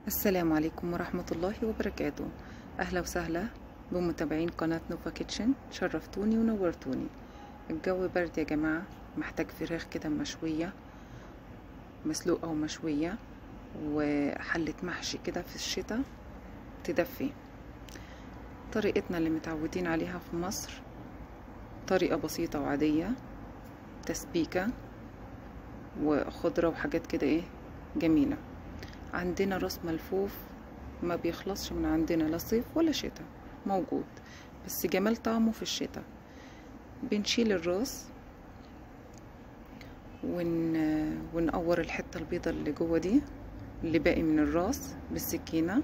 السلام عليكم ورحمة الله وبركاته. أهلا وسهلا بمتابعين قناة نوفا كيتشن، شرفتوني ونورتوني. الجو برد يا جماعة، محتاج فراخ كده مشوية، مسلوقة ومشوية، وحلة محشي كده في الشتاء تدفي. طريقتنا اللي متعودين عليها في مصر، طريقة بسيطة وعادية، تسبيكة وخضرة وحاجات كده جميلة. عندنا راس ملفوف ما بيخلصش من عندنا، لا صيف ولا شتاء موجود، بس جمال طعمه في الشتاء. بنشيل الراس ونقور الحتة البيضة اللي جوه دي، اللي باقي من الراس، بالسكينة.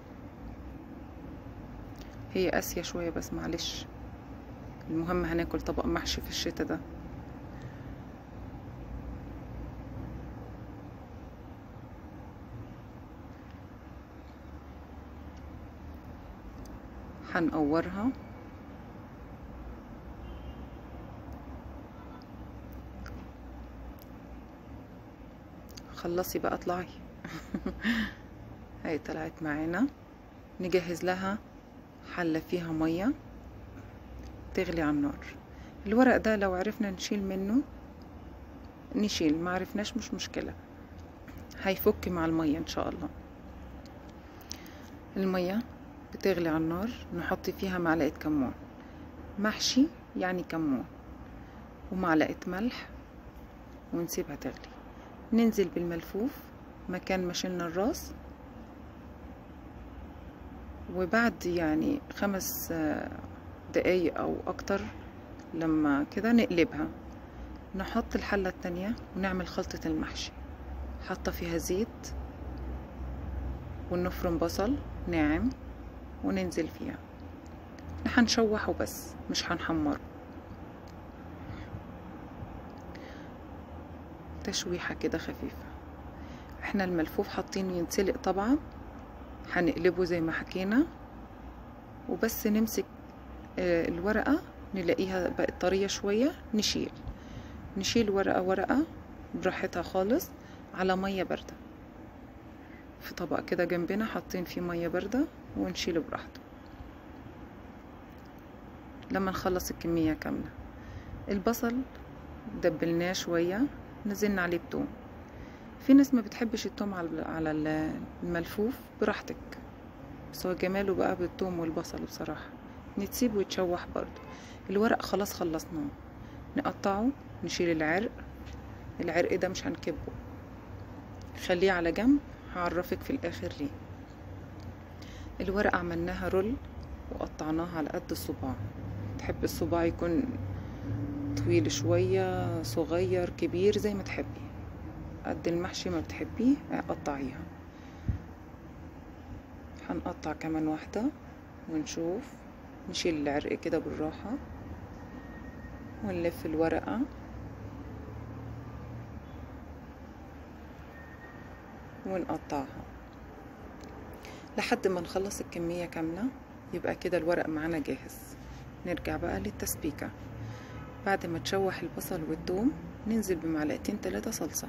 هي قاسية شوية بس معلش، المهم هناكل طبق محشي في الشتاء ده. هنقورها خلصي بقى اطلعي. هاي طلعت معانا. نجهز لها حلة فيها مية تغلي على النار. الورق ده لو عرفنا نشيل منه نشيل، ما عرفناش مش مشكلة، هيفك مع المية ان شاء الله. المية بتغلي على النار، نحط فيها معلقة كمون، محشي يعني كمون، ومعلقة ملح، ونسيبها تغلي. ننزل بالملفوف مكان ما شلنا الراس، وبعد يعني 5 دقايق او اكتر لما كده نقلبها، نحط الحلة التانية ونعمل خلطة المحشي. حاطة فيها زيت، ونفرم بصل ناعم وننزل فيها. هنشوحه بس مش هنحمره، تشويحة كده خفيفة. احنا الملفوف حاطينه ينسلق طبعا، هنقلبه زي ما حكينا، وبس نمسك الورقة نلاقيها بقت طرية شوية، نشيل ورقة ورقة براحتها خالص على مية باردة. في طبق كده جنبنا حاطين فيه مية باردة، ونشيله براحته لما نخلص الكمية كاملة. البصل دبلناه شوية، نزلنا عليه بتوم. في ناس ما بتحبش التوم على الملفوف، براحتك، بس هو جماله بقى بالتوم والبصل بصراحة. نتسيبه يتشوح برضو. الورق خلاص خلصناه، نقطعه، نشيل العرق ده مش هنكبه، خليه على جنب، هعرفك في الاخر ليه. الورق عملناها رول وقطعناها على قد الصباع. تحب الصباع يكون طويل شوية، صغير، كبير، زي ما تحبي، قد المحشي ما بتحبيه قطعيها. هنقطع كمان واحدة ونشوف. نشيل العرق كده بالراحة، ونلف الورقة ونقطعها لحد ما نخلص الكمية كاملة. يبقى كده الورق معانا جاهز. نرجع بقى للتسبيكة. بعد ما تشوح البصل والثوم، ننزل بمعلقتين 3 صلصة،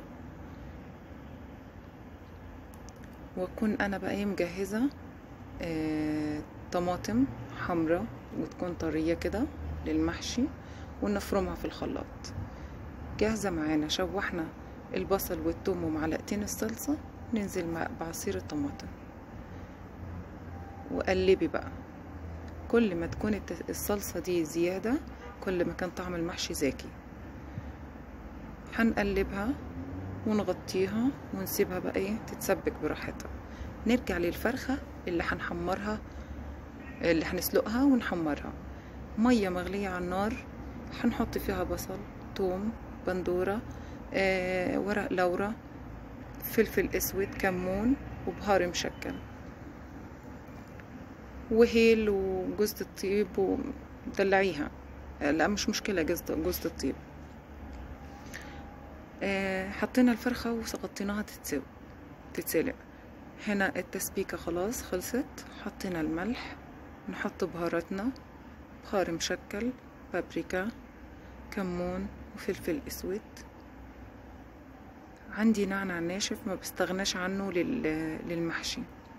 واكون انا بقى مجهزة طماطم حمراء وتكون طرية كده للمحشي، ونفرمها في الخلاط جاهزة معانا. شوحنا البصل والثوم ومعلقتين الصلصة، ننزل بعصير الطماطم وقلبي بقى. كل ما تكون الصلصة دي زيادة، كل ما كان طعم المحشي زاكي. هنقلبها ونغطيها ونسيبها بقى تتسبك براحتها. نرجع للفرخة اللي هنحمرها، اللي هنسلقها ونحمرها. مية مغلية على النار، هنحط فيها بصل، توم، بندورة، ورق لورا، فلفل اسود، كمون، وبهار مشكل، وهيل، وجوز الطيب، ودلعيها. لا مش مشكلة، جوز الطيب. حطينا الفرخة وغطيناها تتسلق. هنا التسبيكة خلاص خلصت. حطينا الملح، نحط بهاراتنا، بهار مشكل، بابريكا، كمون، وفلفل اسود. عندي نعناع ناشف ما بستغناش عنه للمحشي،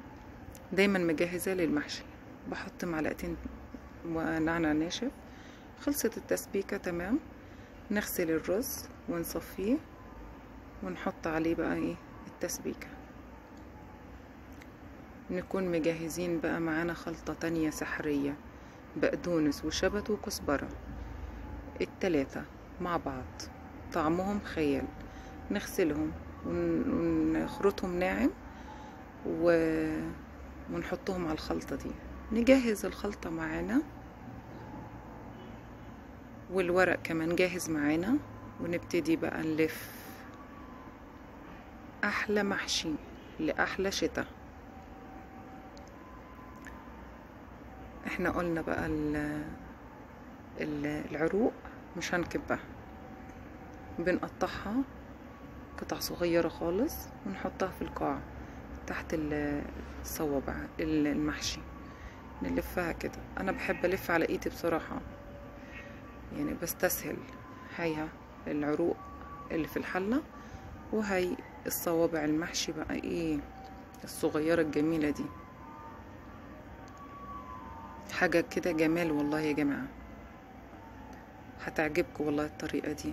دايما مجهزة للمحشي. بحط معلقتين نعناع ناشف. خلصت التسبيكة تمام. نغسل الرز ونصفيه ونحط عليه بقى ايه التسبيكة. نكون مجهزين بقى معانا خلطة تانية سحرية، بقدونس وشبت وكزبرة، التلاتة مع بعض طعمهم خيال. نغسلهم ونخرطهم ناعم ونحطهم على الخلطة دي. نجهز الخلطة معانا والورق كمان جاهز معانا، ونبتدي بقى نلف. احلى محشي لاحلى شتاء. احنا قلنا بقى العروق مش هنكبها، بنقطعها قطع صغيرة خالص ونحطها في القاع تحت الصوابع المحشي. نلفها كده. انا بحب الف على ايدي بصراحة، يعني بستسهل. هيها العروق اللي في الحلة، وهي الصوابع المحشي بقى ايه الصغيرة الجميلة دي. حاجة كده جمال والله يا جماعة، هتعجبكم والله الطريقة دي.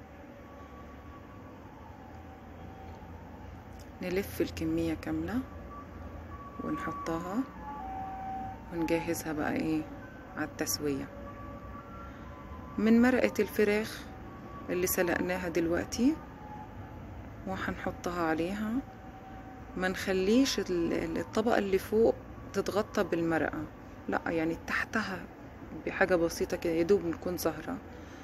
نلف الكمية كاملة ونحطها ونجهزها بقى ايه على التسوية. من مرقة الفراخ اللي سلقناها دلوقتي وهنحطها عليها. ما نخليش الطبقة اللي فوق تتغطى بالمرقة، لا يعني تحتها بحاجة بسيطة كده يدوب نكون ظاهرة،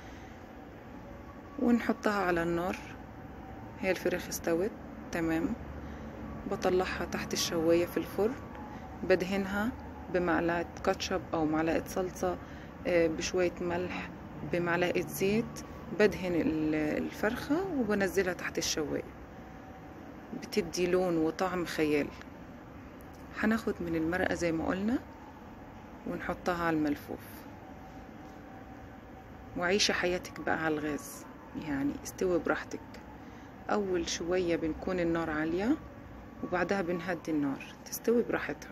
ونحطها على النار. هي الفراخ استوت تمام. بطلعها تحت الشواية في الفرن. بدهنها بمعلقة كاتشب او معلقة صلصة، بشوية ملح، بمعلقة زيت. بدهن الفرخة وبنزلها تحت الشواية، بتدي لون وطعم خيال. هناخد من المرقة زي ما قلنا ونحطها على الملفوف، وعيشي حياتك بقى على الغاز، يعني استوي براحتك. اول شوية بنكون النار عالية وبعدها بنهدي النار تستوي براحتها.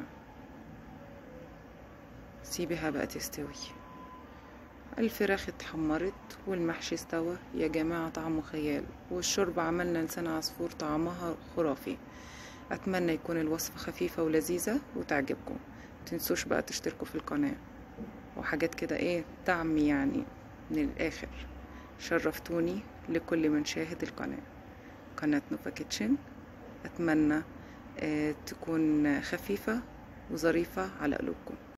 سيبها بقى تستوي. الفراخ اتحمرت والمحشي استوى يا جماعة، طعمه خيال. والشوربة عملنا لسان عصفور طعمها خرافي. اتمنى يكون الوصفة خفيفة ولذيذة وتعجبكم. متنسوش بقى تشتركوا في القناة وحاجات كده ايه دعم يعني من الاخر. شرفتوني لكل من شاهد القناة، قناة نوفا كيتشن. اتمنى تكون خفيفة وظريفة على قلوبكم.